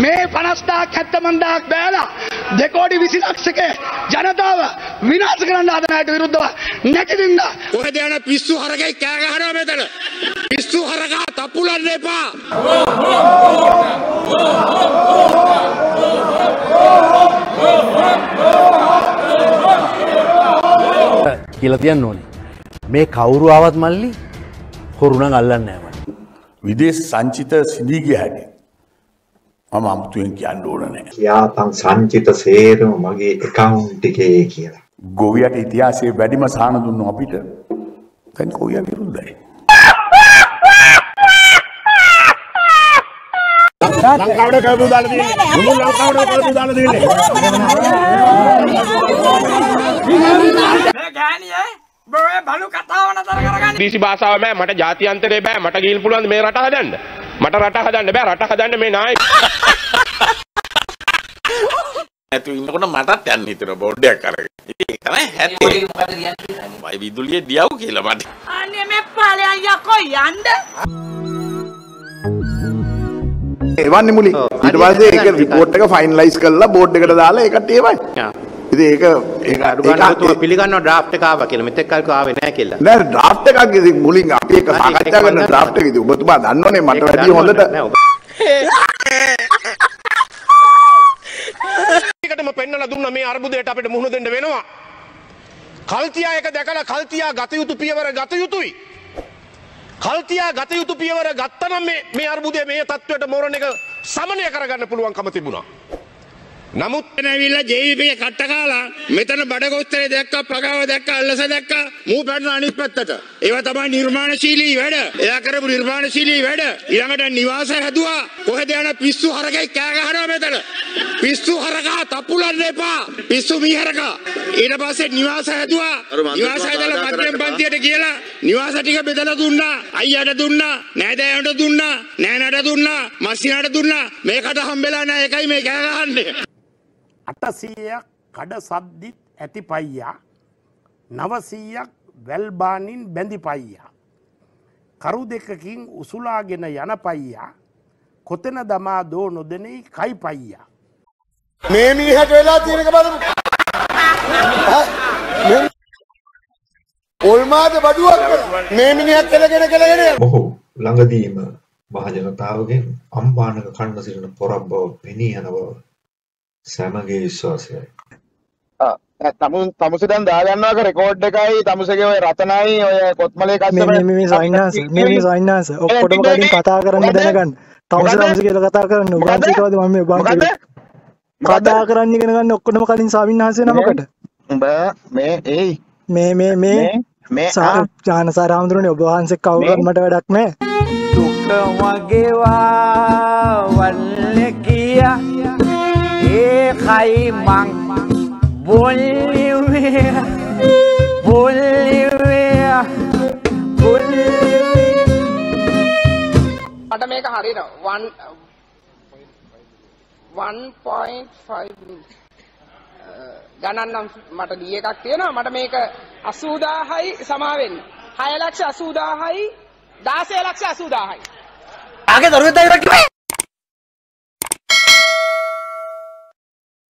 මේ 50,000ක් 70000ක් බෑලා 2 කෝටි 20 ලක්ෂක ජනතාව විනාශ කරන්න හදන අයට විරුද්ධව නැතිදින්න කොහෙද යන පිස්සු හරකයි කෑ ගහනවා මෙතන පිස්සු හරකා තපුලන්න එපා කියලා තියන්න ඕනේ මේ කවුරු ආවත් මල්ලි හොරු නම් අල්ලන්නේ නැහැ මල්ලි විදේශ සංචිත සිඳී ගිය හැටි මම අමුතුවෙන් කියන්න ඕන නැහැ. යාතන් සංචිත සේරම මගේ account එකේ කියලා. ගෝවියට ඉතිහාසයේ වැඩිම සාහන දුන්නු අපිට දැන් ගෝවියා විරුද්ධයි. ලංකාවට කවුරු දාලා තියෙන්නේ? මුළු ලංකාවට කවුරු දාලා තියෙන්නේ? මේ ගෑණියේ බොයේ බලු කතාව නතර කරගන්න. දීසි භාෂාව බෑ මට ජාත්‍යන්තරේ බෑ මට ගිහින් පුළුවන් මේ රට හදන්න. මට රට හදන්න බෑ රට හදන්න මේ නායක. ඇතු ඉන්නකොට මටත් යන්න හිතෙනවා බෝඩ් එකක් අරගෙන. ඉතින් ඒක තමයි හැටි. මොකද කියන්නේ? මයි විදුලියේ දියව් කියලා මට. අනේ මේ පාලේ යකෝ යන්න. එවන්නේ මුලින් ඊට පස්සේ ඒක රිපෝට් එක ෆයිනලයිස් කරලා බෝඩ් එකට දාලා ඒකට ඒවයි. ඉතින් ඒක අඩු ගන්න තුම පිළිගන්නවා ඩ්‍රාෆ්ට් එක ආවා කියලා මෙතෙක් කල්ක ආවේ නැහැ කියලා. නෑ ඩ්‍රාෆ්ට් එකක් ඉතින් මුලින් අපි ඒක සාකච්ඡා කරන ඩ්‍රාෆ්ට් එක ඉතින් ඔබතුමා දන්නවනේ මට වැඩි හොඳට ඒකටම පෙන්නලා දුන්නා මේ අර්බුදයට අපිට මුහුණ දෙන්න වෙනවා. කල්තියා එක දැකලා කල්තියා ගත යුතු පියවර ගත යුතුයි. කල්තියා ගත යුතු පියවර ගත්තනම් මේ අර්බුදයේ මේ තත්ත්වයට මෝරණ එක සමනය කරගන්න පුළුවන්කම තිබුණා. නමුත් නැවිලා ජීවිතේ කට්ට කාලා මෙතන බඩගොස්තරේ දැක්කා පගාව දැක්කා අල්ලස දැක්කා මූ පැටන අනිත් පැත්තට ඒවා තමයි නිර්මාණශීලී වැඩ එයා කරපු නිර්මාණශීලී වැඩ ඊළඟට නිවාස හැදුවා කොහෙද යන පිස්සු හරකයි කෑ ගහනවා මෙතන පිස්සු හරකා තපුලන්න එපා පිස්සු මීහරකා ඊට පස්සේ නිවාස හැදුවා නිවාස හැදලා මධ්‍යම පන්තියට කියලා නිවාස ටික බෙදලා දුන්නා අයියට දුන්නා නෑදෑයන්ට දුන්නා නෑනට දුන්නා මස්සිනාට දුන්නා මේකට හම්බෙලා නෑ ඒකයි මේ කෑ ගහන්නේ 800ක් කඩ සද්දිත් ඇති පයියා 900ක් වැල්බානින් බැඳි පයියා කරු දෙකකින් උසුලාගෙන යන පයියා කොතන දමා දෝ නොදෙනී කයි පයියා මේ මිනිහට වෙලා තියෙන එක බලමු. ඔල්මාද බඩුවක් මේ මිනිහත් කෙලගෙන ඔහු ළඟදීම මහ ජනතාවගෙන් අම්බානක කන්න සිටින පොරක් බව පෙනී යන බව සමගයේ විශ්වාසයයි. තමුසේ දැන් දාගන්නවාක රෙකෝඩ් එකයි තමුසේගේ ඔය රතනයි ඔය කොත්මලේ කස්සප මේ සයින්නාස ඔක්කොටම කලින් කතා කරන්න දැනගන්න. තමුසේ කියලා කතා කරන්න උගන්සිකවද මම මේ උගන් කතා කරන්න ඉගෙන ගන්න ඔක්කොටම කලින් සාවින්නාසේ නමකට. උඹ මේ එයි මේ ජානසාර හඳුරන්නේ ඔබ වහන්සේ කවුරුත් මට වැඩක් නැහැ. දුක වගේවා වල්ලේ කියා ඒකයි මං බොල්ලිවේ මට මේක හරියනවා 1.5 ගණන් නම් මට දී එකක් තියෙනවා මට මේක 80000යි සමාවෙන්න 6,80,000යි 16,80,000යි ආගේ දරුවෙක් දායරක් කිව්වේ